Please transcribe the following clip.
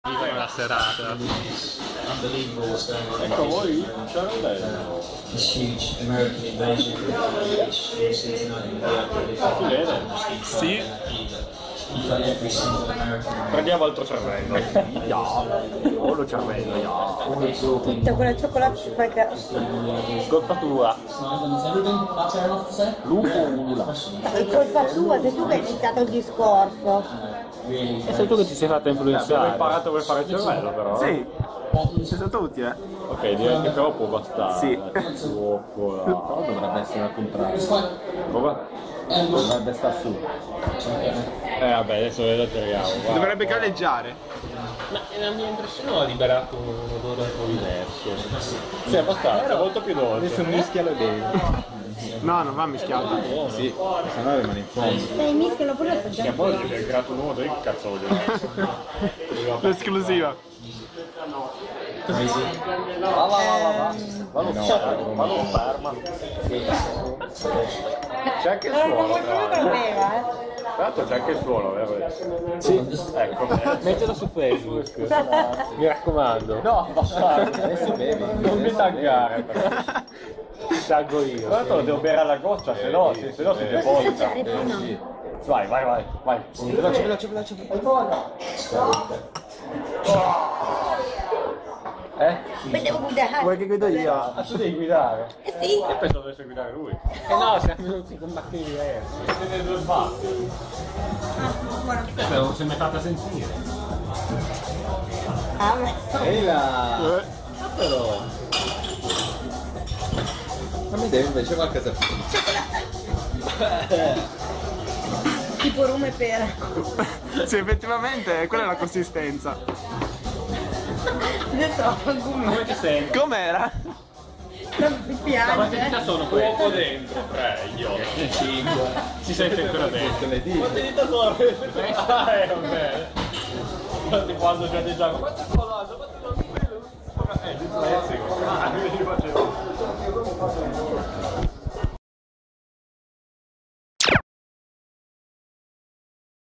È una serata. Ecco voi, c'era lei. Si vede? Sì. Prendiamo altro cervello. Oh, lo cervello, Tutta quella cioccolata perché colpa tua. Lupula. è colpa tua, sei tu che hai iniziato il discorso. E sei tu che ti sei fatta influenzare. Abbiamo imparato come fare il cervello però. Sì, siete tutti, eh? Ok, direi che però può bastare. Sì. Però dovrebbe essere al contrario. Come? Dovrebbe stare su. Vabbè, adesso lo tiriamo. Dovrebbe galleggiare. Ma la mia impressione ha liberato un odore un po' diverso. Sì, abbastanza, molto più dolce. Adesso mischialo bene. No, non va mischiato. Sì, se no rimane in fondo. E mischiano pure assaggiare. E poi c'è il grato nuovo, che cazzo voglio dire? L'esclusiva. Vado ferma. C'è anche il suolo. Qualcuno che lo beva, Tra l'altro c'è anche il suolo, vero? Sì. Ecco. Mettilo su Facebook. Mi raccomando. No, bastardo. Adesso bevi. Non mi taggare. Ti taggo io. Tra l'altro lo devo bere alla goccia, se no si deposita. Vai. Veloce. Devo guidare. Vuoi che guido io? Ah, tu devi guidare. Sì. Io penso dovesse guidare lui. No, siamo venuti con macchine diverse. Siete due sbatti. Però se mi è fatta sentire. Ah, ma- Ehi là! Però! A me deve invece qualcosa più. tipo rum e pera. Sì, effettivamente quella è la consistenza. Adesso Come ti senti? Com'era? mi piace. Quante dita sono poco dentro? 3, io. 5. Si sente ancora dentro. Le dita. Quante dita sono? Vabbè. Infatti quando già diciamo, quanto è colato? Quanto è quello? Dislessico.